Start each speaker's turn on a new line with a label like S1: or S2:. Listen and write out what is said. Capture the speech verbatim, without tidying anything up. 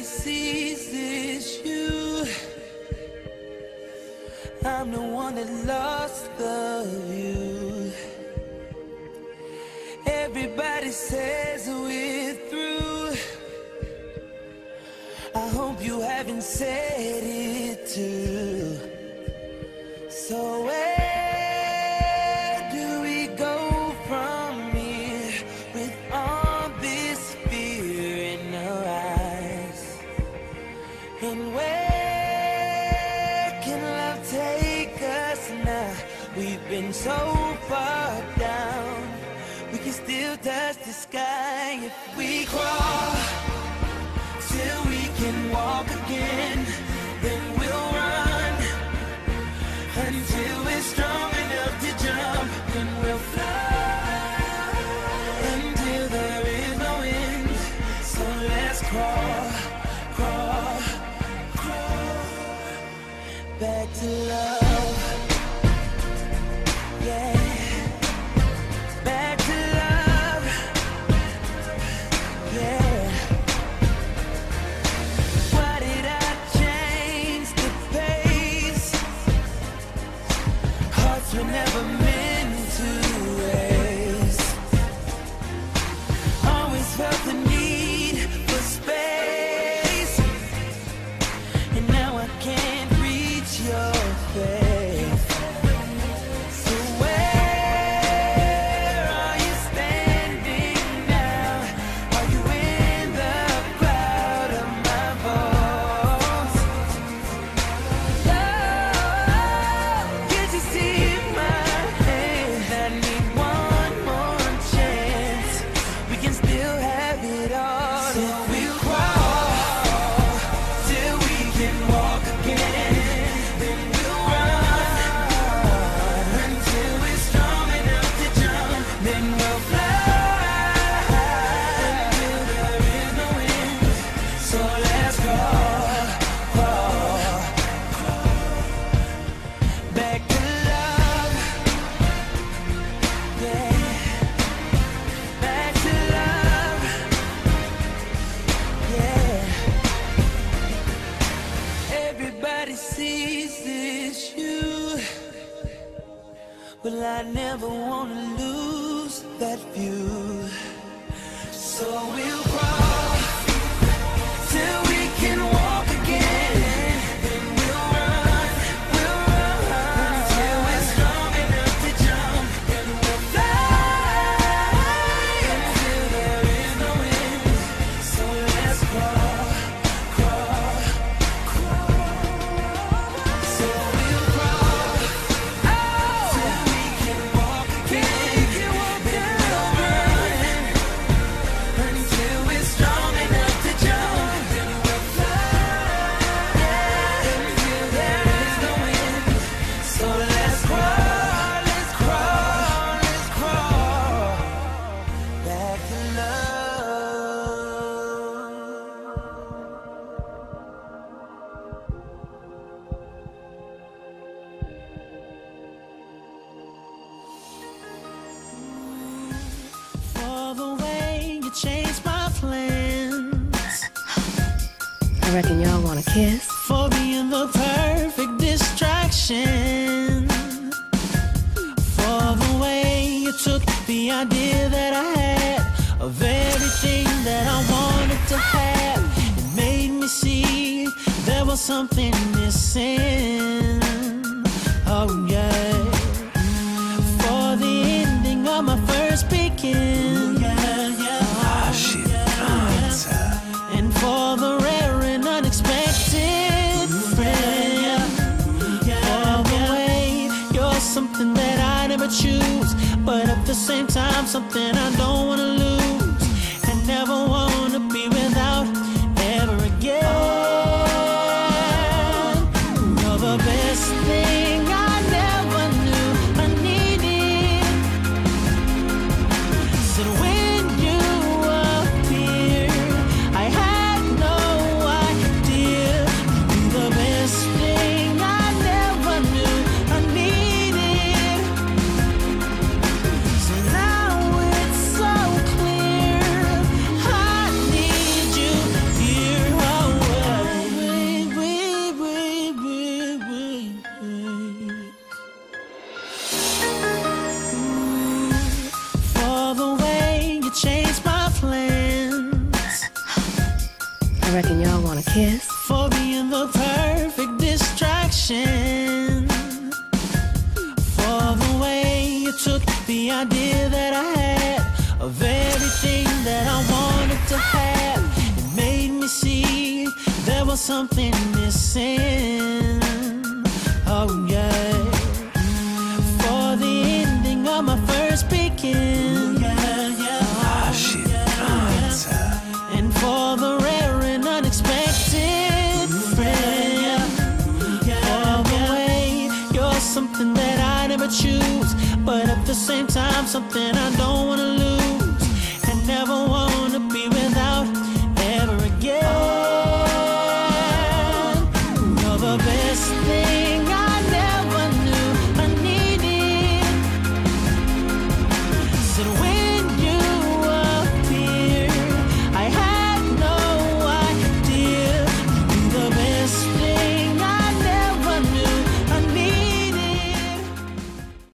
S1: Everybody sees it's you. I'm the one that lost the view. Everybody says we're through. I hope you haven't said it too. So where do we go from here with all this fear in our eyes? And where can love take us now? We've been so far down, we can still touch the sky if we crawl till we can walk again. Then we'll run until we're strong enough to jump. Then we'll fly until there is no end. So let's crawl, crawl, crawl back to love. Yeah. We're never meant to race. Always felt the need for space, and now I can't reach your face. So where are you standing now? Are you in the cloud of my voice? Love, can't you see? Well, I never want to lose that view. So we'll crawl till we can walk again. Then we'll run, we'll run until we're strong enough to jump. Then we'll fly until there is no end. So let's crawl, crawl, crawl. So we'll crawl till we can walk again. Then we'll run until we're strong enough to jump. Then we'll fly until there is no end. So let's crawl, let's crawl, let's crawl back to love. For the way you changed my plans,
S2: I reckon y'all want a kiss.
S1: for being the perfect distraction, for the way you took the idea that I had of everything that I wanted to have. It made me see there was something missing. Oh yeah. For the ending of my first begin. Yeah, yeah.
S3: Ah, shit, pronta.
S1: And for the rare and unexpected friend, for the way you're something that I never choose, but at the same time something I don't wanna lose, and never wanna be without ever again. You're the best thing I never knew I needed. Said when you appeared, I had no idea. You'd be the best thing I never knew I needed. So now it's so clear. idea that I had of everything that I wanted to have. It made me see there was something missing. Oh yeah. For the ending of my first begin. Yeah, yeah.
S3: Ah, shit. Oh,
S1: And for the rare and unexpected friend. For the way you're something that I never choose, but at the same time something I don't wanna lose.